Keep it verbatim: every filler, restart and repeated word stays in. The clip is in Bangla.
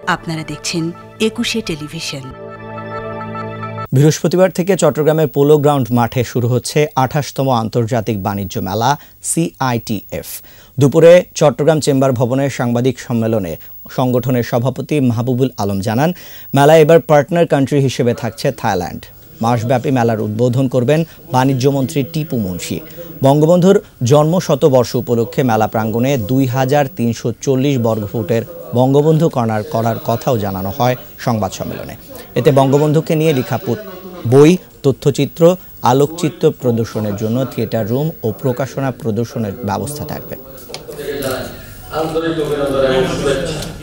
আপনারা দেখছেন একুশে টেলিভিশন। বৃহস্পতিবার থেকে চট্টগ্রামের পোলো গ্রাউন্ড মাঠে শুরু হচ্ছে আঠাশতম আন্তর্জাতিক বাণিজ্য মেলা সিআইটিএফ। দুপুরে চট্টগ্রাম চেম্বার ভবনের সাংবাদিক সম্মেলনে সংগঠনের সভাপতি মাহবুবুল আলম জানান, মেলায় এবার পার্টনার কান্ট্রি হিসেবে থাকছে থাইল্যান্ড। মাসব্যাপী মেলার উদ্বোধন করবেন বাণিজ্যমন্ত্রী টিপু মুনশি। বঙ্গবন্ধুর জন্ম শতবর্ষ উপলক্ষে মেলা প্রাঙ্গণে দুই হাজার তিনশো চল্লিশ বর্গফুটের বঙ্গবন্ধু কর্নার করার কথাও জানানো হয় সংবাদ সম্মেলনে। এতে বঙ্গবন্ধুকে নিয়ে লেখা বই, তথ্যচিত্র, আলোকচিত্র প্রদর্শনের জন্য থিয়েটার রুম ও প্রকাশনা প্রদর্শনের ব্যবস্থা থাকবে।